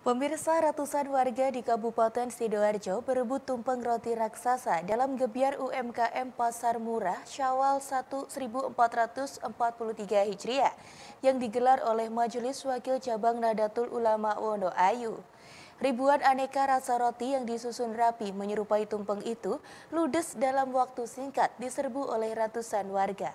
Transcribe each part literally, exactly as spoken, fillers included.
Pemirsa, ratusan warga di Kabupaten Sidoarjo berebut tumpeng roti raksasa dalam gebyar U M K M Pasar Murah Syawal seribu empat ratus empat puluh tiga Hijriah yang digelar oleh Majelis Wakil Cabang Nahdlatul Ulama Wonoayu. Ribuan aneka rasa roti yang disusun rapi menyerupai tumpeng itu ludes dalam waktu singkat diserbu oleh ratusan warga.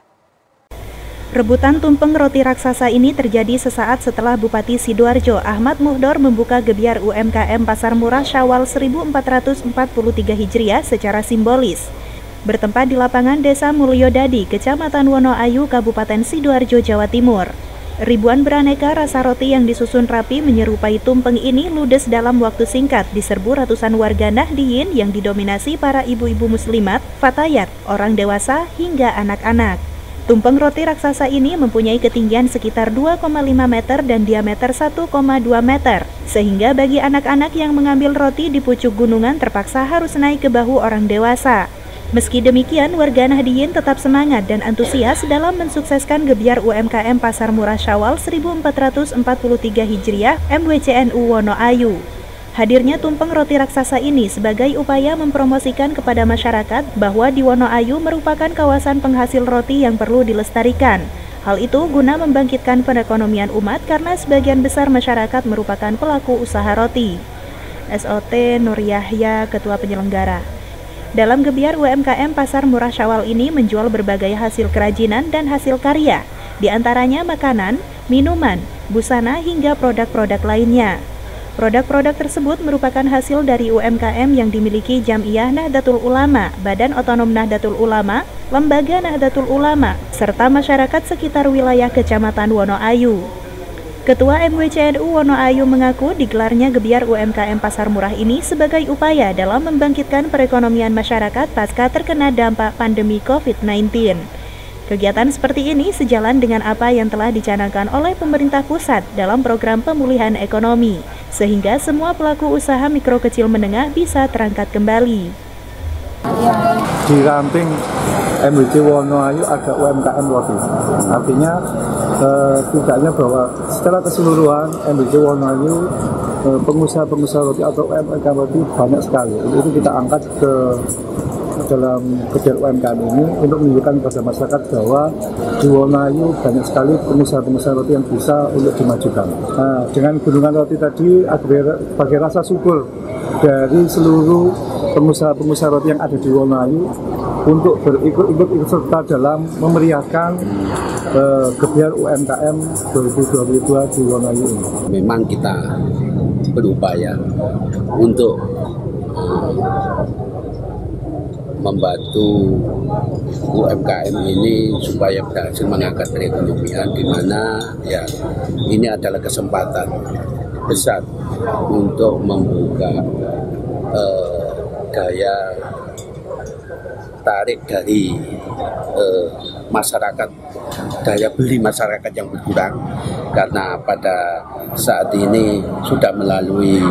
Rebutan tumpeng roti raksasa ini terjadi sesaat setelah Bupati Sidoarjo Ahmad Muhdor membuka gebyar U M K M Pasar Murah Syawal seribu empat ratus empat puluh tiga Hijriah secara simbolis. Bertempat di lapangan Desa Mulyodadi, Kecamatan Wonoayu, Kabupaten Sidoarjo, Jawa Timur. Ribuan beraneka rasa roti yang disusun rapi menyerupai tumpeng ini ludes dalam waktu singkat diserbu ratusan warga Nahdliyin yang didominasi para ibu-ibu muslimat, fatayat, orang dewasa, hingga anak-anak. Tumpeng roti raksasa ini mempunyai ketinggian sekitar dua koma lima meter dan diameter satu koma dua meter, sehingga bagi anak-anak yang mengambil roti di pucuk gunungan terpaksa harus naik ke bahu orang dewasa. Meski demikian, warga Nahdliyin tetap semangat dan antusias dalam mensukseskan gebyar U M K M Pasar Murah Syawal seribu empat ratus empat puluh tiga Hijriah M W C N U Wonoayu. Hadirnya tumpeng roti raksasa ini sebagai upaya mempromosikan kepada masyarakat bahwa di Wonoayu merupakan kawasan penghasil roti yang perlu dilestarikan. Hal itu guna membangkitkan perekonomian umat karena sebagian besar masyarakat merupakan pelaku usaha roti. S O T Nur Yahya, Ketua Penyelenggara. Dalam gebyar U M K M Pasar Murah Syawal ini menjual berbagai hasil kerajinan dan hasil karya, di antaranya makanan, minuman, busana hingga produk-produk lainnya. Produk-produk tersebut merupakan hasil dari U M K M yang dimiliki Jam'iyah Nahdlatul Ulama, Badan Otonom Nahdlatul Ulama, Lembaga Nahdlatul Ulama, serta masyarakat sekitar wilayah Kecamatan Wonoayu. Ketua M W C N U Wonoayu mengaku digelarnya gebyar U M K M Pasar Murah ini sebagai upaya dalam membangkitkan perekonomian masyarakat pasca terkena dampak pandemi COVID sembilan belas. Kegiatan seperti ini sejalan dengan apa yang telah dicanangkan oleh pemerintah pusat dalam program pemulihan ekonomi, sehingga semua pelaku usaha mikro kecil menengah bisa terangkat kembali. Di ramping M W C Wonoayu ada U M K M roti, artinya eh, tidaknya bahwa secara keseluruhan M W C Wonoayu eh, pengusaha-pengusaha roti atau U M K M roti banyak sekali. Itu kita angkat ke dalam gebyar U M K M ini untuk menunjukkan kepada masyarakat bahwa di Wonoayu banyak sekali pengusaha-pengusaha roti yang bisa untuk dimajukan. Nah, dengan gunungan roti tadi sebagai rasa syukur dari seluruh pengusaha-pengusaha roti yang ada di Wonoayu untuk berikut-ikut serta dalam memeriahkan uh, gebyar U M K M dua ribu dua puluh dua di Wonoayu ini. Memang kita berupaya untuk membantu U M K M ini supaya berhasil mengangkat perekonomian, di mana ya ini adalah kesempatan besar untuk membuka eh, daya tarik dari eh, masyarakat, daya beli masyarakat yang berkurang karena pada saat ini sudah melalui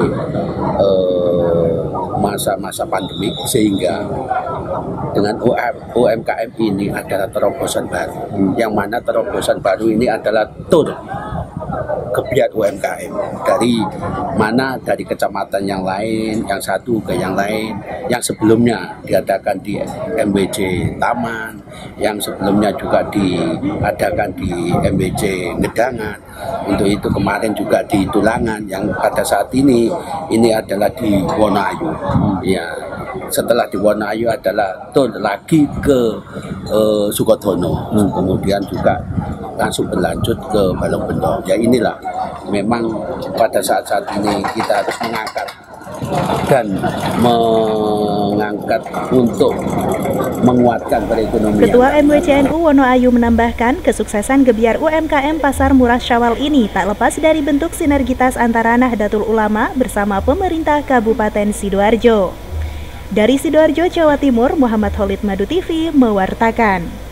masa-masa eh, pandemik, sehingga dengan U M K M ini adalah terobosan baru, yang mana terobosan baru ini adalah tur gebyar U M K M dari mana dari kecamatan yang lain, yang satu ke yang lain, yang sebelumnya diadakan di M W C Taman, yang sebelumnya juga diadakan di M W C Ngedangan, untuk itu kemarin juga di Tulangan, yang pada saat ini ini adalah di Wonoayu. Ya, setelah di Wonoayu adalah tur lagi ke uh, Sukodono, hmm. kemudian juga langsung berlanjut ke Balongbendo. Ya inilah memang pada saat-saat ini kita harus mengangkat dan mengangkat untuk menguatkan perekonomian. Ketua M W C N U Wonoayu menambahkan kesuksesan gebyar U M K M Pasar Murah Syawal ini tak lepas dari bentuk sinergitas antara Nahdlatul Ulama bersama pemerintah Kabupaten Sidoarjo. Dari Sidoarjo, Jawa Timur, Muhammad Khalid Madu T V mewartakan.